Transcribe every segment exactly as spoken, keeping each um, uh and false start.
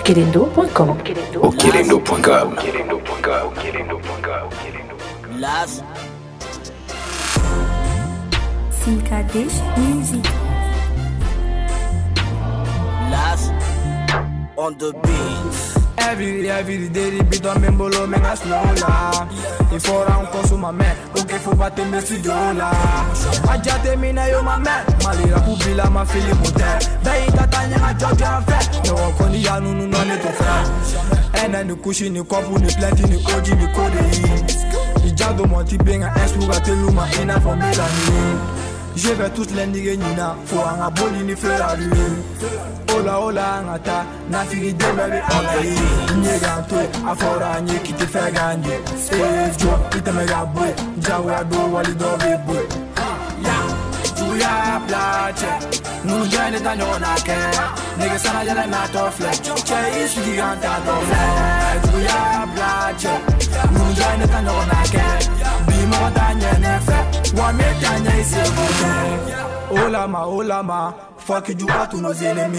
Okelendo point com. Okelendo point com. Las Sinkadesh Music. Las on the beat. Every, every day, the beat on me bolo me na slow la. Il faut rencontrer ma mère, ok faut battre mes studios là. Adjate mi na yo ma mère, malira pupila ma fille moteur. Bayi tatanya na job ya fait, no koni ya nu nu no ne to frère. Ena ni kushi ni kopu ni plenty ni oji ni kode. Ijado monti benga espuga teluma ina for me la ni. Je vais toutes les niggas nina, faut un aboli ni Ferrari. Ola ola ngata, na figi de baby only. Nigga to afora nye qui te fait gagner. Eh jo, ite mega boy, jawa do wali do be boy. Ya, tu ya plache, nu jene tanyo na ke. Nigga sana jele na to flex, che is giganta to flex. Tu ya plache, nu jene tanyo na ke. Bi mo tanye ne fe, wa me tanye ise bote. Ola ma, ola ma, fuck you à tous nos ennemis.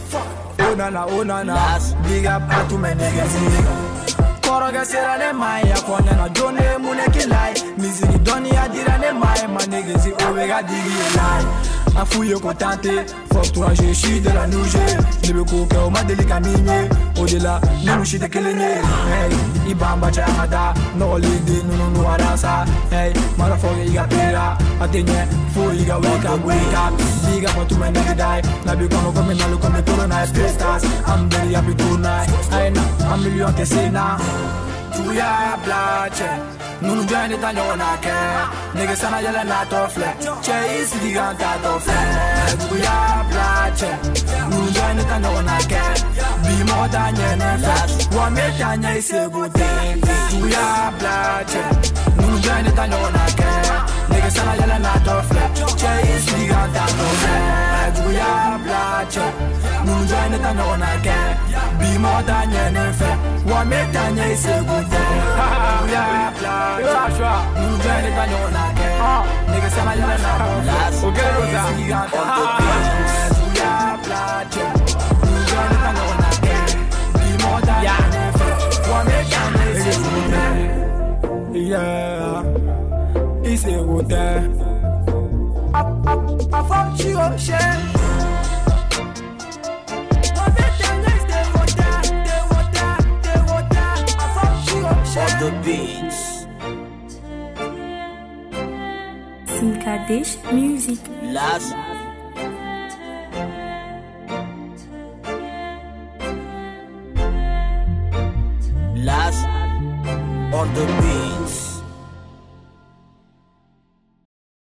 Oh nana, oh nana, big up à tous mes niggas. Koroga sera ne mai, ya konya na jone mune kilai. Mizini doni ya dira ne mai, ma niggas ovega digi elai. A fouille contenté, fuck toi je suis de la nouje. Nebe koke o madeli kamine, au-delà, nous chite kelenye. Hey, ibamba chamada, no lede, no no no arasa. Hey, motherfucker iga pera, atenye, fo iga wake up, wake up. Big up to my nigga die, na be kono come na lo come to na stars. I'm very happy tonight. I know, I'm million te sena. Tu ya blache, nu nu join the na ke. Nigga sana yele na to flex, che is giganta to flex. Tu ya blache, nu nu join the na ke. Bi mo tanye ne flash, wa me tanye ise gute. Tu ya blache, nu nu join the na ke. Nigga sana yele na to flex, che is giganta to flex. Tu ya blache, nu nu join the na ke. Bi mo tanye ne flash, wa me tanye ise gute. Yeah, black. Nous gagnons les gagnons na ke. Nigga sama yele na ko. Okay, Rosa. Yeah, black. Nous gagnons les gagnons na ke. Bi mo da ya ne fe. Wa me gagne ise gute. Yeah. Ise gute. Up up up from Chio she. On the beats. Sinkadesh Music. Las Las on the beat.